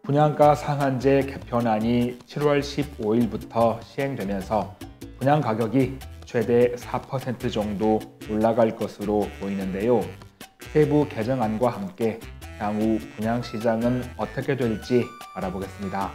분양가 상한제 개편안이 7월 15일부터 시행되면서 분양 가격이 최대 4% 정도 올라갈 것으로 보이는데요. 세부 개정안과 함께 향후 분양시장은 어떻게 될지 알아보겠습니다.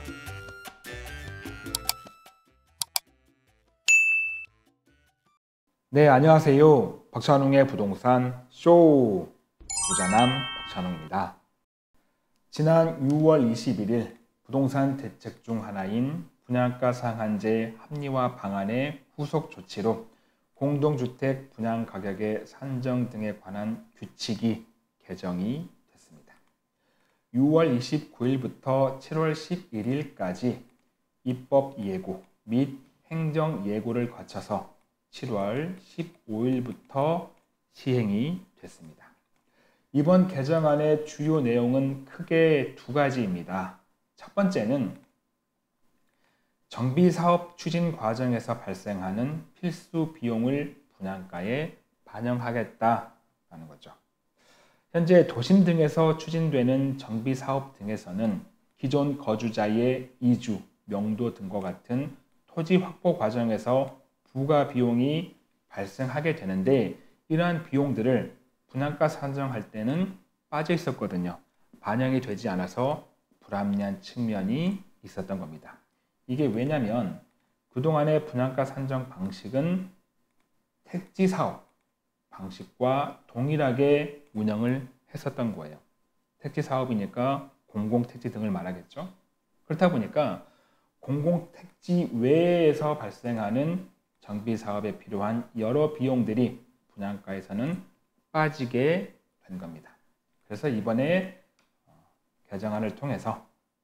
네, 안녕하세요. 박찬웅의 부동산 쇼! 부자남 박찬웅입니다. 지난 6월 21일 부동산 대책 중 하나인 분양가 상한제 합리화 방안의 후속 조치로 공동주택 분양가격의 산정 등에 관한 규칙이 개정이 됐습니다. 6월 29일부터 7월 11일까지 입법 예고 및 행정 예고를 거쳐서 7월 15일부터 시행이 됐습니다. 이번 개정안의 주요 내용은 크게 두 가지입니다. 첫 번째는 정비사업 추진 과정에서 발생하는 필수 비용을 분양가에 반영하겠다라는 거죠. 현재 도심 등에서 추진되는 정비사업 등에서는 기존 거주자의 이주, 명도 등과 같은 토지 확보 과정에서 부가 비용이 발생하게 되는데 이러한 비용들을 분양가 산정할 때는 빠져 있었거든요. 반영이 되지 않아서 불합리한 측면이 있었던 겁니다. 이게 왜냐면 그동안의 분양가 산정 방식은 택지 사업 방식과 동일하게 운영을 했었던 거예요. 택지 사업이니까 공공택지 등을 말하겠죠. 그렇다 보니까 공공택지 외에서 발생하는 정비 사업에 필요한 여러 비용들이 분양가에서는 빠지게 된 겁니다. 그래서 이번에 개정안을 통해서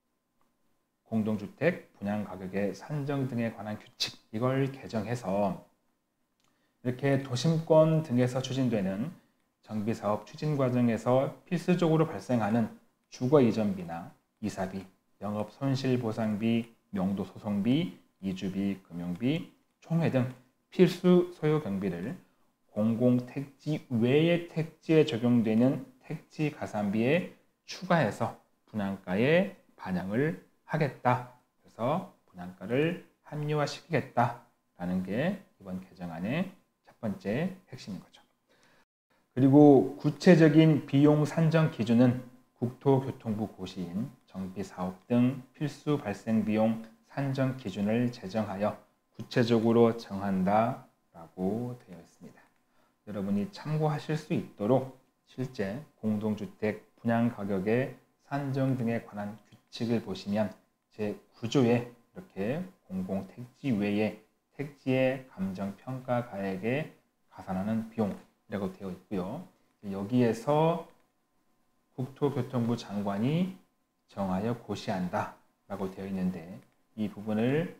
공동주택 분양가격의 산정 등에 관한 규칙 이걸 개정해서 이렇게 도심권 등에서 추진되는 정비사업 추진 과정에서 필수적으로 발생하는 주거 이전비나 이사비, 영업손실보상비, 명도소송비, 이주비, 금융비, 총회 등 필수 소요 경비를 공공택지 외의 택지에 적용되는 택지 가산비에 추가해서 분양가에 반영을 하겠다. 그래서 분양가를 합리화시키겠다라는 게 이번 개정안의 첫 번째 핵심인 거죠. 그리고 구체적인 비용 산정 기준은 국토교통부 고시인 정비사업 등 필수 발생 비용 산정 기준을 제정하여 구체적으로 정한다라고 되어 있습니다. 여러분이 참고하실 수 있도록 실제 공동주택 분양가격의 산정 등에 관한 규칙을 보시면 제9조에 이렇게 공공택지 외에 택지의 감정평가가액에 가산하는 비용이라고 되어 있고요. 여기에서 국토교통부 장관이 정하여 고시한다 라고 되어 있는데 이 부분을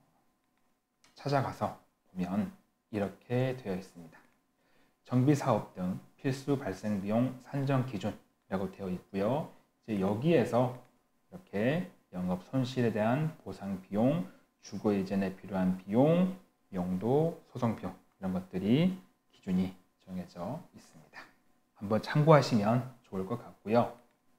찾아가서 보면 이렇게 되어 있습니다. 정비사업 등 필수 발생비용 산정 기준이라고 되어 있고요. 이제 여기에서 이렇게 영업 손실에 대한 보상 비용, 주거 이전에 필요한 비용, 용도, 소송 비용 이런 것들이 기준이 정해져 있습니다. 한번 참고하시면 좋을 것 같고요.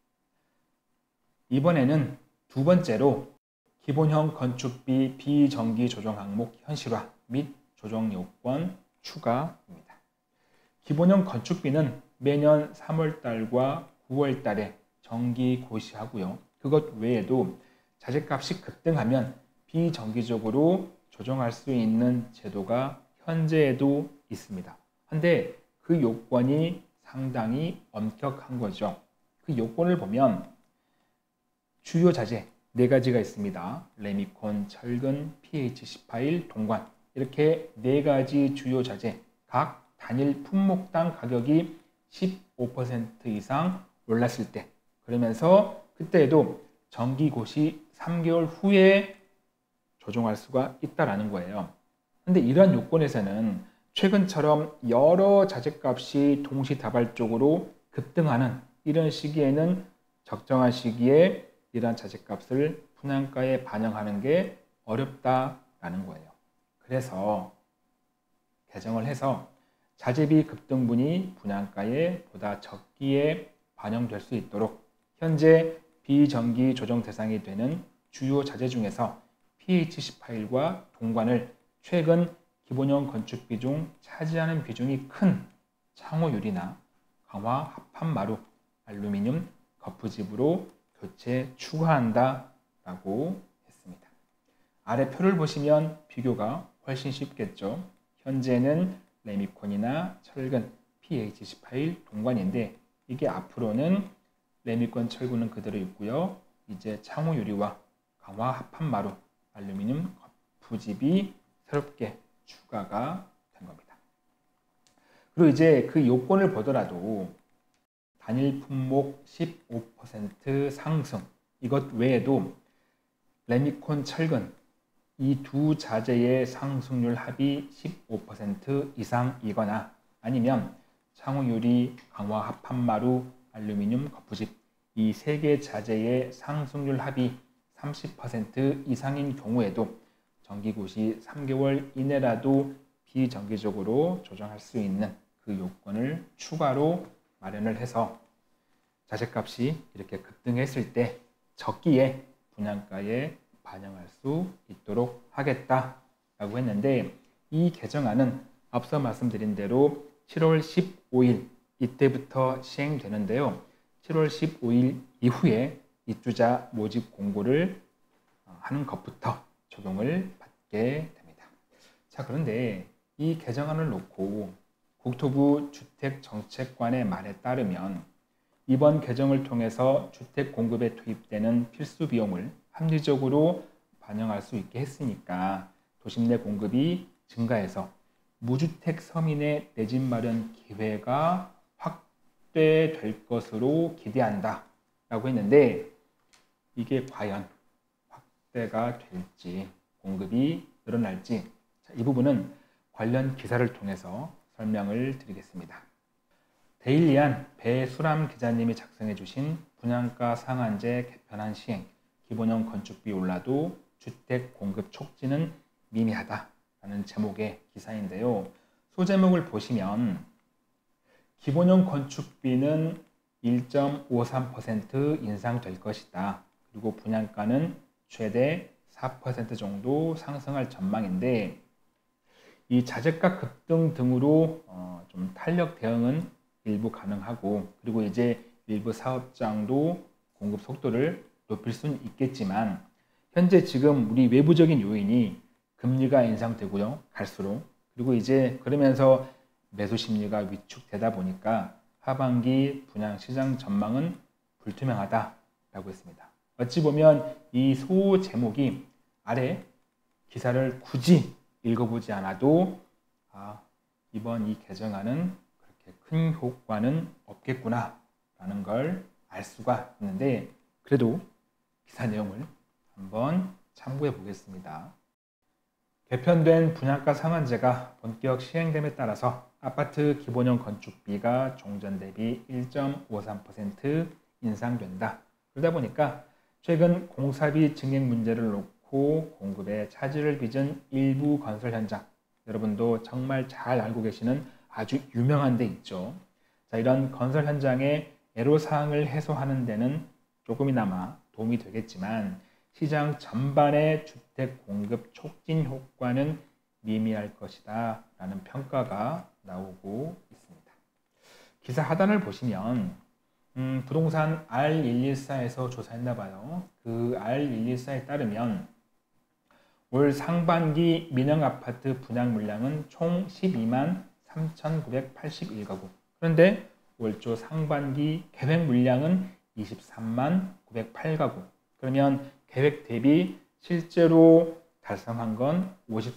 이번에는 두 번째로 기본형 건축비 비정기 조정 항목 현실화 및 조정 요건 추가입니다. 기본형 건축비는 매년 3월달과 9월달에 정기 고시하고요. 그것 외에도 자재값이 급등하면 비정기적으로 조정할 수 있는 제도가 현재에도 있습니다. 그런데 그 요건이 상당히 엄격한 거죠. 그 요건을 보면 주요 자재 4가지가 있습니다. 레미콘, 철근, PH18, 동관 이렇게 4가지 주요 자재 각 단일 품목당 가격이 15% 이상 올랐을 때 그러면서 그때에도 정기고시 3개월 후에 조정할 수가 있다라는 거예요. 근데 이러한 요건에서는 최근처럼 여러 자재값이 동시다발적으로 급등하는 이런 시기에는 적정한 시기에 이러한 자재값을 분양가에 반영하는 게 어렵다라는 거예요. 그래서 개정을 해서 자재비 급등분이 분양가에 보다 적기에 반영될 수 있도록 현재 비정기 조정 대상이 되는 주요 자재 중에서 PH18과 동관을 최근 기본형 건축비 중 차지하는 비중이 큰 창호유리나 강화 합판마루, 알루미늄 거푸집으로 교체 추가한다 라고 했습니다. 아래 표를 보시면 비교가 훨씬 쉽겠죠. 현재는 레미콘이나 철근, PH18 동관인데 이게 앞으로는 레미콘 철근은 그대로 있고요. 이제 창호유리와 강화 합판마루, 알루미늄 거푸집이 새롭게 추가가 된 겁니다. 그리고 이제 그 요건을 보더라도 단일 품목 15% 상승, 이것 외에도 레미콘 철근 이 두 자재의 상승률 합이 15% 이상이거나 아니면 창호유리, 강화 합판마루, 알루미늄 거푸집 이 세 개 자재의 상승률 합이 30% 이상인 경우에도 정기고시 3개월 이내라도 비정기적으로 조정할 수 있는 그 요건을 추가로 마련을 해서 자재값이 이렇게 급등했을 때 적기에 분양가에 반영할 수 있도록 하겠다라고 했는데 이 개정안은 앞서 말씀드린 대로 7월 15일 이때부터 시행되는데요. 7월 15일 이후에 입주자 모집 공고를 하는 것부터 적용을 받게 됩니다. 자, 그런데 이 개정안을 놓고 국토부 주택정책관의 말에 따르면 이번 개정을 통해서 주택 공급에 투입되는 필수 비용을 합리적으로 반영할 수 있게 했으니까 도심 내 공급이 증가해서 무주택 서민의 내 집 마련 기회가 확대될 것으로 기대한다 라고 했는데 이게 과연 확대가 될지 공급이 늘어날지 이 부분은 관련 기사를 통해서 설명을 드리겠습니다. 데일리안 배수람 기자님이 작성해 주신 분양가 상한제 개편안 시행 기본형 건축비 올라도 주택 공급 촉진은 미미하다 라는 제목의 기사인데요. 소제목을 보시면 기본형 건축비는 1.53% 인상될 것이다. 그리고 분양가는 최대 4% 정도 상승할 전망인데 이 자재가 급등 등으로 좀 탄력 대응은 일부 가능하고 그리고 이제 일부 사업장도 공급 속도를 높일 수는 있겠지만 현재 지금 우리 외부적인 요인이 금리가 인상되고요. 갈수록 그리고 이제 그러면서 매수 심리가 위축되다 보니까 하반기 분양 시장 전망은 불투명하다라고 했습니다. 어찌 보면 이 소 제목이 아래 기사를 굳이 읽어보지 않아도 이번 이 개정안은 그렇게 큰 효과는 없겠구나 라는 걸 알 수가 있는데 그래도 기사 내용을 한번 참고해 보겠습니다. 개편된 분양가 상한제가 본격 시행됨에 따라서 아파트 기본형 건축비가 종전 대비 1.53% 인상된다. 그러다 보니까 최근 공사비 증액 문제를 놓고 공급에 차질을 빚은 일부 건설 현장, 여러분도 정말 잘 알고 계시는 아주 유명한 데 있죠. 자, 이런 건설 현장의 애로사항을 해소하는 데는 조금이나마 도움이 되겠지만 시장 전반의 주택 공급 촉진 효과는 미미할 것이다 라는 평가가 나오고 있습니다. 기사 하단을 보시면 부동산 R114에서 조사했나 봐요. 그 R114에 따르면 올 상반기 민영아파트 분양 물량은 총 12만 3,981가구. 그런데 올 초 상반기 계획 물량은 23만 908가구. 그러면 계획 대비 실제로 달성한 건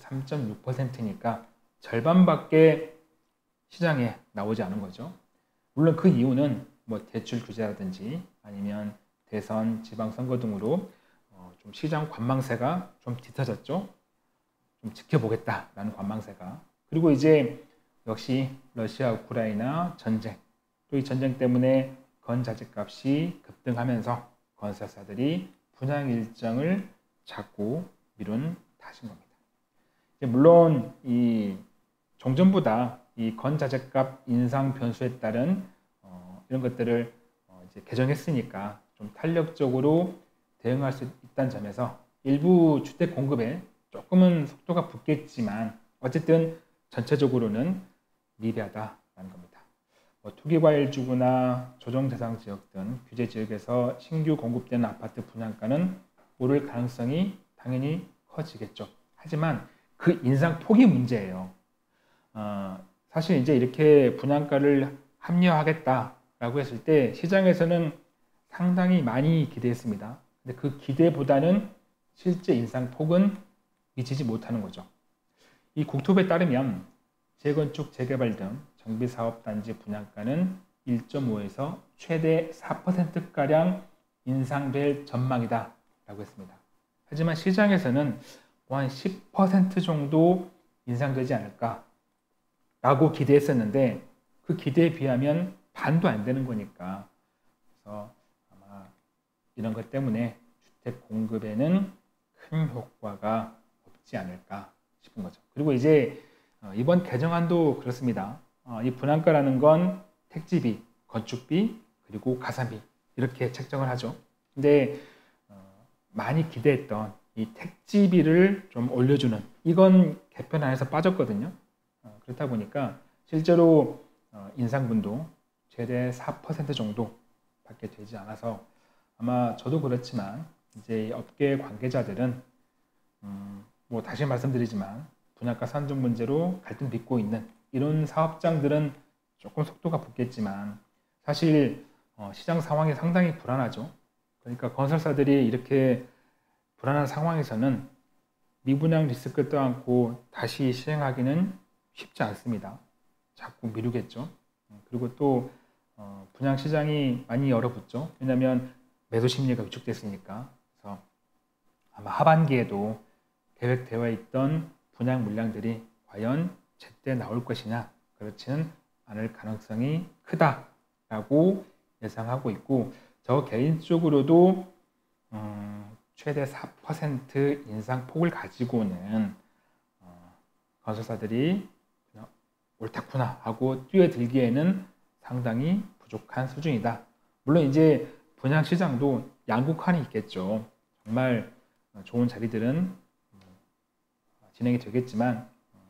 53.6%니까 절반밖에 시장에 나오지 않은 거죠. 물론 그 이유는 뭐 대출 규제라든지 아니면 대선, 지방선거 등으로 좀 시장 관망세가 좀 뒤처졌죠. 좀 지켜보겠다라는 관망세가. 그리고 이제 역시 러시아 우크라이나 전쟁, 또 이 전쟁 때문에 건자재 값이 급등하면서 건설사들이 분양 일정을 자꾸 미룬 탓인 겁니다. 물론 이 종전보다 이 건자재값 인상 변수에 따른 이런 것들을 이제 개정했으니까 좀 탄력적으로 대응할 수 있다는 점에서 일부 주택 공급에 조금은 속도가 붙겠지만 어쨌든 전체적으로는 미비하다라는 겁니다. 투기과열지구나 조정대상 지역 등 규제 지역에서 신규 공급되는 아파트 분양가는 오를 가능성이 당연히 커지겠죠. 하지만 그 인상폭이 문제예요. 사실 이제 이렇게 분양가를 합리화하겠다라고 했을 때 시장에서는 상당히 많이 기대했습니다. 근데 그 기대보다는 실제 인상폭은 미치지 못하는 거죠. 이 국토부에 따르면 재건축, 재개발 등 정비사업단지 분양가는 1.5에서 최대 4%가량 인상될 전망이다 라고 했습니다. 하지만 시장에서는 한 10% 정도 인상되지 않을까 라고 기대했었는데 그 기대에 비하면 반도 안 되는 거니까 그래서 아마 이런 것 때문에 주택 공급에는 큰 효과가 없지 않을까 싶은 거죠. 그리고 이제 이번 개정안도 그렇습니다. 이 분양가라는 건 택지비, 건축비, 그리고 가산비 이렇게 책정을 하죠. 근데 많이 기대했던 이 택지비를 좀 올려주는 이건 개편안에서 빠졌거든요. 그렇다 보니까 실제로 인상분도 최대 4% 정도 밖에 되지 않아서 아마 저도 그렇지만 이제 업계 관계자들은 뭐 다시 말씀드리지만 분양가 산정 문제로 갈등 빚고 있는 이런 사업장들은 조금 속도가 붙겠지만 사실 시장 상황이 상당히 불안하죠. 그러니까 건설사들이 이렇게 불안한 상황에서는 미분양 리스크 떠안고 다시 시행하기는 쉽지 않습니다. 자꾸 미루겠죠. 그리고 또 분양 시장이 많이 얼어붙죠. 왜냐하면 매도 심리가 위축됐으니까. 그래서 아마 하반기에도 계획되어 있던 분양 물량들이 과연 제때 나올 것이냐, 그렇지는 않을 가능성이 크다라고 예상하고 있고, 저 개인적으로도 최대 4% 인상폭을 가지고는 건설사들이 그냥 옳다구나 하고 뛰어들기에는 상당히 부족한 수준이다. 물론 이제 분양 시장도 양극화는 있겠죠. 정말 좋은 자리들은 진행이 되겠지만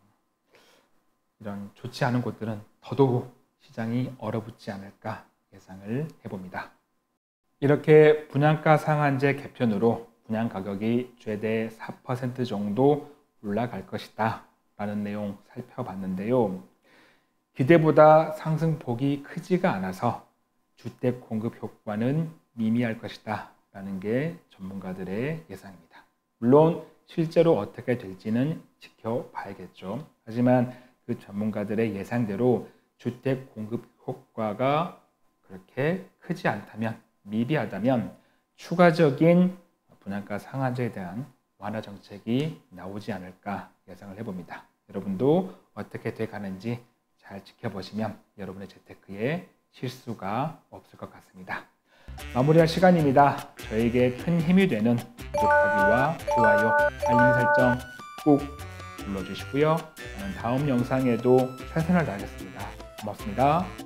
이런 좋지 않은 곳들은 더더욱 시장이 얼어붙지 않을까 예상을 해봅니다. 이렇게 분양가 상한제 개편으로 분양 가격이 최대 4% 정도 올라갈 것이다 라는 내용 살펴봤는데요. 기대보다 상승폭이 크지가 않아서 주택 공급 효과는 미미할 것이다 라는 게 전문가들의 예상입니다. 물론 실제로 어떻게 될지는 지켜봐야겠죠. 하지만 그 전문가들의 예상대로 주택 공급 효과가 그렇게 크지 않다면, 미비하다면 추가적인 분양가 상한제에 대한 완화 정책이 나오지 않을까 예상을 해봅니다. 여러분도 어떻게 돼가는지 잘 지켜보시면 여러분의 재테크에 실수가 없을 것 같습니다. 마무리할 시간입니다. 저에게 큰 힘이 되는 구독하기와 좋아요, 알림 설정 꼭 눌러주시고요. 저는 다음 영상에도 최선을 다하겠습니다. 고맙습니다.